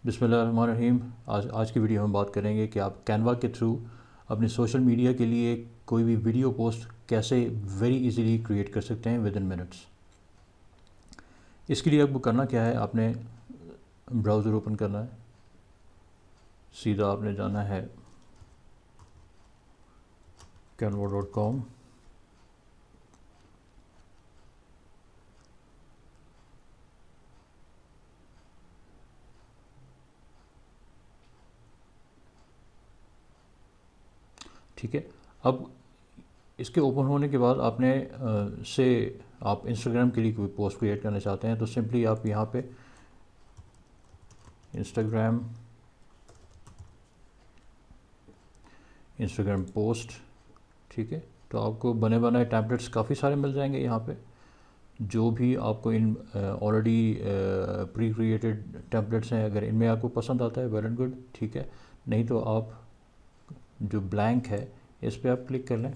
बिस्मिल्लाहिर्रहमानिर्रहीम। आज की वीडियो में बात करेंगे कि आप कैनवा के थ्रू अपने सोशल मीडिया के लिए कोई भी वीडियो पोस्ट कैसे वेरी इजीली क्रिएट कर सकते हैं विद इन मिनट्स। इसके लिए आपको करना क्या है, आपने ब्राउज़र ओपन करना है, सीधा आपने जाना है canva.com। ठीक है, अब इसके ओपन होने के बाद आपने आप इंस्टाग्राम के लिए कोई पोस्ट क्रिएट करना चाहते हैं तो सिंपली आप यहाँ पे इंस्टाग्राम पोस्ट, ठीक है, तो आपको बने बनाए टैम्पलेट्स काफ़ी सारे मिल जाएंगे यहाँ पे। जो भी आपको इन ऑलरेडी प्री क्रिएटेड टेम्पलेट्स हैं, अगर इनमें आपको पसंद आता है वेल एंड गुड, ठीक है, नहीं तो आप जो ब्लैंक है इस पर आप क्लिक कर लें।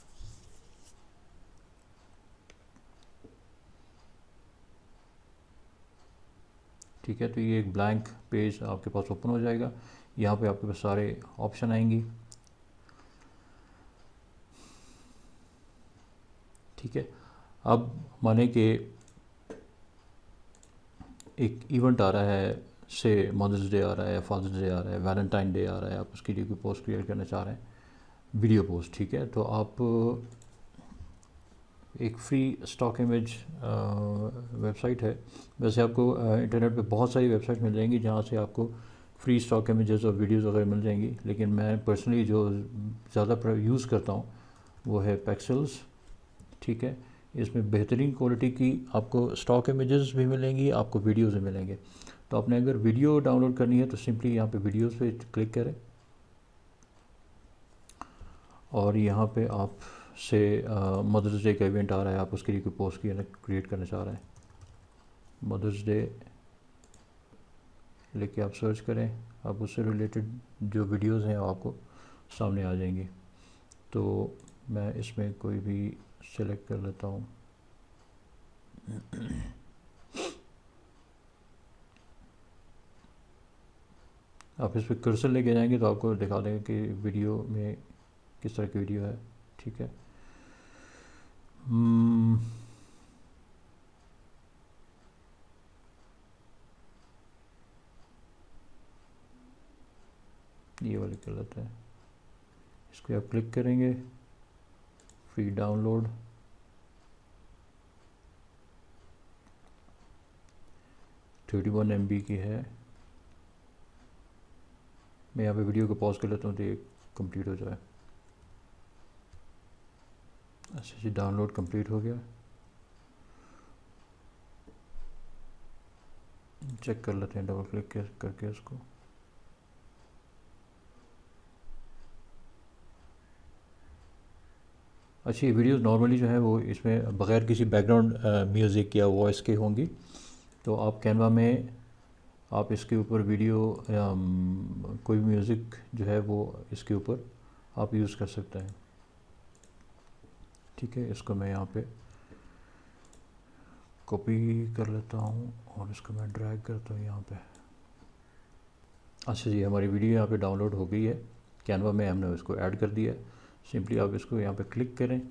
ठीक है, तो ये एक ब्लैंक पेज आपके पास ओपन हो जाएगा। यहाँ पे आपके पास सारे ऑप्शन आएंगी। ठीक है, अब माने कि एक इवेंट आ रहा है, से मदर्स डे आ रहा है, फादर्स डे आ रहा है, वैलेंटाइन डे आ रहा है, आप उसके लिए कोई पोस्ट क्रिएट करना चाह रहे हैं, वीडियो पोस्ट। ठीक है, तो आप एक फ्री स्टॉक इमेज वेबसाइट है। वैसे आपको इंटरनेट पे बहुत सारी वेबसाइट मिल जाएंगी जहाँ से आपको फ्री स्टॉक इमेजेस और वीडियोस वगैरह मिल जाएंगी, लेकिन मैं पर्सनली जो ज़्यादा यूज़ करता हूँ वो है पेक्सल्स। ठीक है, इसमें बेहतरीन क्वालिटी की आपको स्टॉक इमेजेस भी मिलेंगी, आपको वीडियोस भी मिलेंगे। तो आपने अगर वीडियो डाउनलोड करनी है तो सिंपली यहाँ पे वीडियोस पे क्लिक करें और यहाँ पे आप से मदर्स डे का इवेंट आ रहा है, आप उसके लिए कोई पोस्ट क्रिएट करना चाह रहे हैं, मदर्स डे लेके आप सर्च करें, आप उससे रिलेटेड जो वीडियोस हैं आपको सामने आ जाएंगी। तो मैं इसमें कोई भी सेलेक्ट कर लेता हूँ। आप इस पर कर्सर लेके जाएंगे तो आपको दिखा देंगे कि वीडियो में किस तरह की वीडियो है। ठीक है, ये वाली कर लेते हैं, इसको आप क्लिक करेंगे, फ्री डाउनलोड, MB की है। मैं यहाँ पे वीडियो को पॉज कर लेता हूँ तो ये कंप्लीट हो जाए। अच्छा जी, डाउनलोड कंप्लीट हो गया, चेक कर लेते हैं डबल क्लिक करके इसको। अच्छा, ये वीडियोस नॉर्मली जो है वो इसमें बग़ैर किसी बैकग्राउंड म्यूज़िक या वॉइस के होंगी। तो आप कैनवा में आप इसके ऊपर वीडियो कोई म्यूज़िक जो है वो इसके ऊपर आप यूज़ कर सकते हैं। ठीक है, इसको मैं यहाँ पे कॉपी कर लेता हूँ और इसको मैं ड्रैग करता हूँ यहाँ पे। अच्छा जी, हमारी वीडियो यहाँ पे डाउनलोड हो गई है, कैनवा में हमने इसको ऐड कर दिया है। सिंपली आप इसको यहाँ पे क्लिक करें,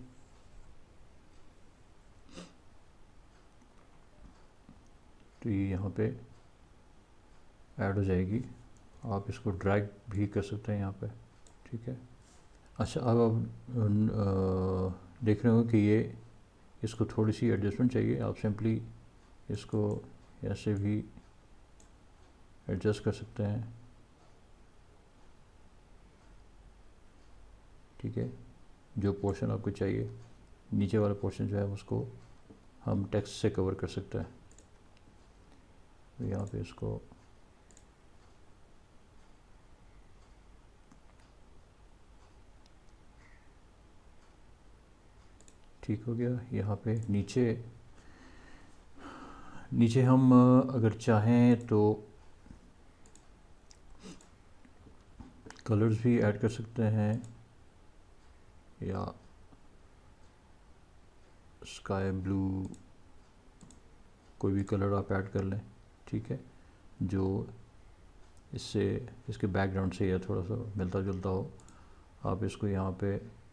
तो ये यहाँ पे ऐड हो जाएगी। आप इसको ड्रैग भी कर सकते हैं यहाँ पे। ठीक है, अच्छा, अब आप देख रहे हो कि ये इसको थोड़ी सी एडजस्टमेंट चाहिए, आप सिंपली इसको ऐसे भी एडजस्ट कर सकते हैं। ठीक है, जो पोर्शन आपको चाहिए, नीचे वाला पोर्शन जो है उसको हम टेक्स्ट से कवर कर सकते हैं। तो यहाँ पे इसको ठीक हो गया। यहाँ पे नीचे हम अगर चाहें तो कलर्स भी ऐड कर सकते हैं, या स्काई ब्लू, कोई भी कलर आप ऐड कर लें। ठीक है, जो इससे इसके बैकग्राउंड से या थोड़ा सा मिलता जुलता हो, आप इसको यहाँ पे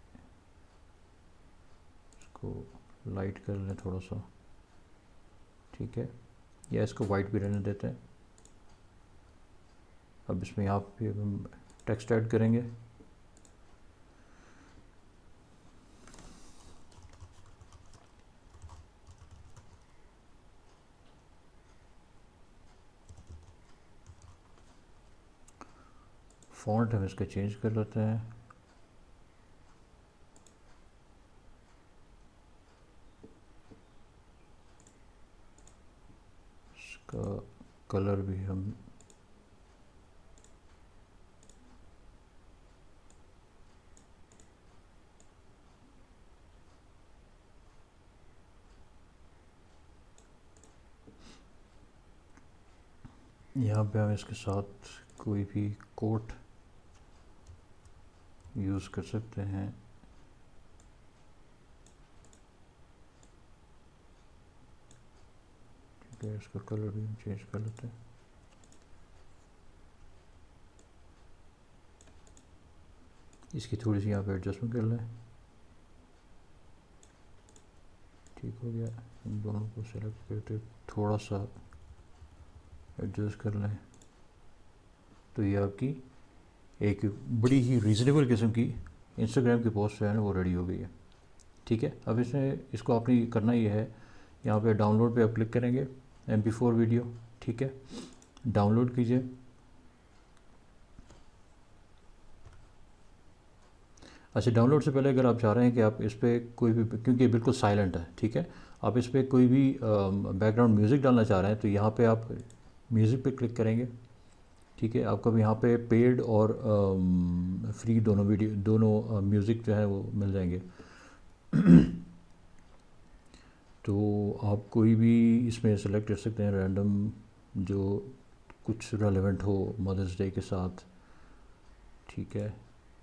इसको लाइट कर लें थोड़ा सा, ठीक है, या इसको वाइट भी रहने देते हैं। अब इसमें यहाँ पे हम टेक्स्ट ऐड करेंगे। फ़ॉन्ट हम इसका चेंज कर लेते हैं। इसका कलर भी हम यहाँ पे हम इसके साथ कोई भी कोट यूज़ कर सकते हैं। ठीक है, इसका कलर भी हम चेंज कर लेते हैं। इसकी थोड़ी सी यहाँ पे एडजस्टमेंट कर लें। ठीक हो गया। इन दोनों को सेलेक्ट करके थोड़ा सा एडजस्ट कर लें, तो ये आपकी एक बड़ी ही रीज़नेबल किस्म की इंस्टाग्राम की पोस्ट जो है ना वो रेडी हो गई है। ठीक है, अब इसमें इसको आपने करना ये है, यहाँ पे डाउनलोड पे आप क्लिक करेंगे, MP4 वीडियो, ठीक है, डाउनलोड कीजिए। अच्छा, डाउनलोड से पहले अगर आप चाह रहे हैं कि आप इस पर कोई भी, क्योंकि ये बिल्कुल साइलेंट है, ठीक है, आप इस पर कोई भी बैकग्राउंड म्यूज़िक डालना चाह रहे हैं तो यहाँ पे आप म्यूज़िक पे क्लिक करेंगे। ठीक है, आपको भी यहाँ पे पेड और फ्री दोनों वीडियो, दोनों म्यूज़िक जो है वो मिल जाएंगे। तो आप कोई भी इसमें सेलेक्ट कर सकते हैं रैंडम, जो कुछ रेलेवेंट हो मदर्स डे के साथ। ठीक है,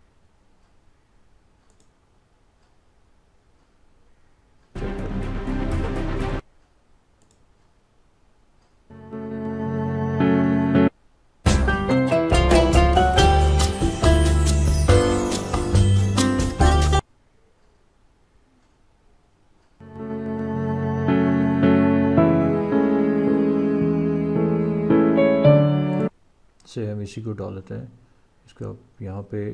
से हम इसी को डाल लेते हैं। इसको आप यहाँ पे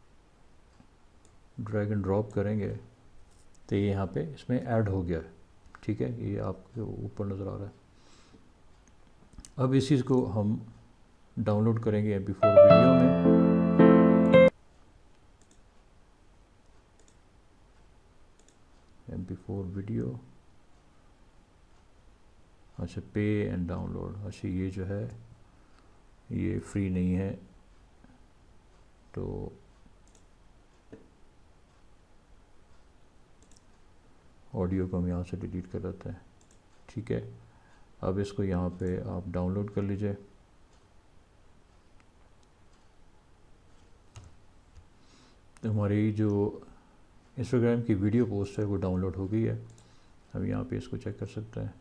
ड्रैग एंड ड्रॉप करेंगे तो ये यहाँ पे इसमें ऐड हो गया है। ठीक है, ये आपके ऊपर नज़र आ रहा है। अब इस चीज़ को हम डाउनलोड करेंगे MP4 वीडियो में। MP4 वीडियो, अच्छा, पे एंड डाउनलोड। अच्छा, ये जो है ये फ्री नहीं है, तो ऑडियो को हम यहाँ से डिलीट कर देते हैं। ठीक है, अब इसको यहाँ पे आप डाउनलोड कर लीजिए। तो हमारी जो इंस्टाग्राम की वीडियो पोस्ट है वो डाउनलोड हो गई है। हम यहाँ पे इसको चेक कर सकते हैं।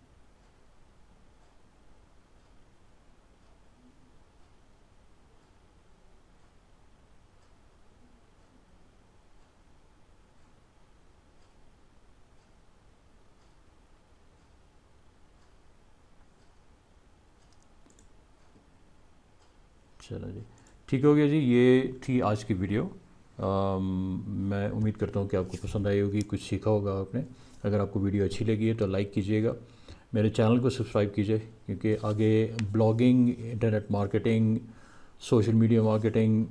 चलो जी, ठीक हो गया जी, ये थी आज की वीडियो। मैं उम्मीद करता हूँ कि आपको पसंद आई होगी, कुछ सीखा होगा आपने। अगर आपको वीडियो अच्छी लगी है तो लाइक कीजिएगा, मेरे चैनल को सब्सक्राइब कीजिए, क्योंकि आगे blogging, internet marketing, social media marketing,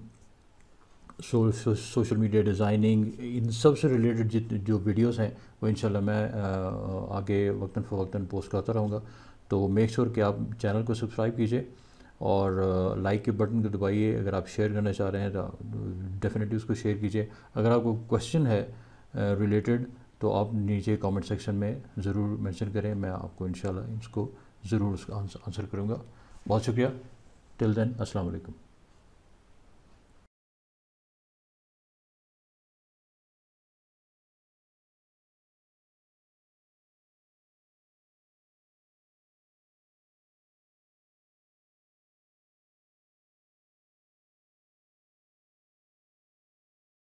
social media designing, इन सब से रिलेटेड जितने जो वीडियोस हैं वो इंशाल्लाह मैं आगे वक्तन फ़वक्तन पोस्ट करता रहूँगा। तो मेक श्योर कि आप चैनल को सब्सक्राइब कीजिए और लाइक के बटन को दबाइए। अगर आप शेयर करना चाह रहे हैं तो डेफिनेटली उसको शेयर कीजिए। अगर आपको क्वेश्चन है रिलेटेड तो आप नीचे कमेंट सेक्शन में ज़रूर मेंशन करें, मैं आपको इंशाल्लाह इसको ज़रूर उसका आंसर करूँगा। बहुत शुक्रिया। टिल देन, अस्सलाम वालेकुम।